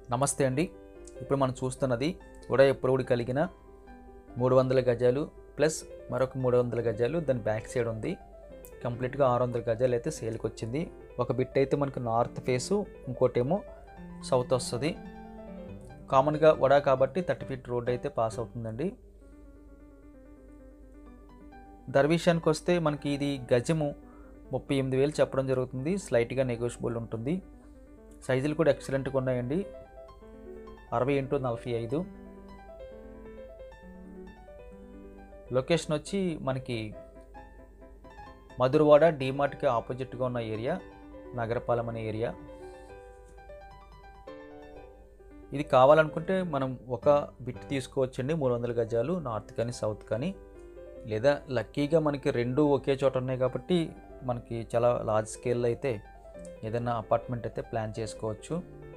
నమస్తే అండి. ఇప్పుడు మనం చూస్తున్నది ఉడా ఎప్రూవ్డ్ కలిగిన 300 గజాలు ప్లస్ మరొక 300 గజాలు దాని బ్యాక్ సైడ్ ఉంది. కంప్లీట్గా 600 గజాలు అయితే సేల్కి వచ్చింది. ఒక బిట్ అయితే మనకు నార్త్ ఫేసు, ఇంకోటేమో సౌత్ వస్తుంది. కామన్గా వడా కాబట్టి 30 ఫీట్ రోడ్ అయితే పాస్ అవుతుందండి. ధర విషయానికి వస్తే మనకి ఇది గజము 38,000 చెప్పడం జరుగుతుంది. స్లైట్గా నెగోషియబుల్ ఉంటుంది. సైజులు కూడా ఎక్సలెంట్గా ఉన్నాయండి. 60x45. లొకేషన్ వచ్చి మనకి మధురవాడ డీమార్ట్కి ఆపోజిట్గా ఉన్న ఏరియా నగరపాలెం అనే ఏరియా. ఇది కావాలనుకుంటే మనం ఒక బిట్ తీసుకోవచ్చండి. 300 గజాలు నార్త్ కానీ సౌత్ కానీ, లేదా లక్కీగా మనకి రెండు ఒకే చోట ఉన్నాయి కాబట్టి మనకి చాలా లార్జ్ స్కేల్లో అయితే ఏదైనా అపార్ట్మెంట్ అయితే ప్లాన్ చేసుకోవచ్చు.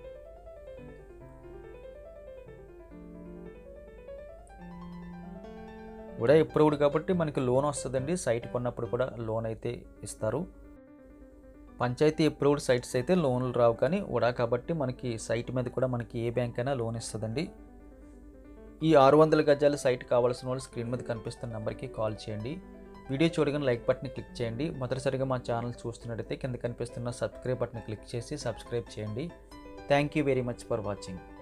కూడా అప్రూవ్డ్ కాబట్టి మనకి లోన్ వస్తుందండి. సైట్ కొన్నప్పుడు కూడా లోన్ అయితే ఇస్తారు. పంచాయతీ అప్రూవ్డ్ సైట్స్ అయితే లోన్లు రావు, కానీ ఉడా కాబట్టి మనకి సైట్ మీద కూడా మనకి ఏ బ్యాంక్ అయినా లోన్ ఇస్తుందండి. ఈ 600 గజాల సైట్ కావాల్సిన వాళ్ళు స్క్రీన్ మీద కనిపిస్తున్న నెంబర్కి కాల్ చేయండి. వీడియో చూడగానే లైక్ బటన్ని క్లిక్ చేయండి. మొదటిసారిగా మా ఛానల్ చూస్తున్నట్టయితే కింద కనిపిస్తున్న సబ్స్క్రైబ్ బటన్ని క్లిక్ చేసి సబ్స్క్రైబ్ చేయండి. Thank you very much for watching.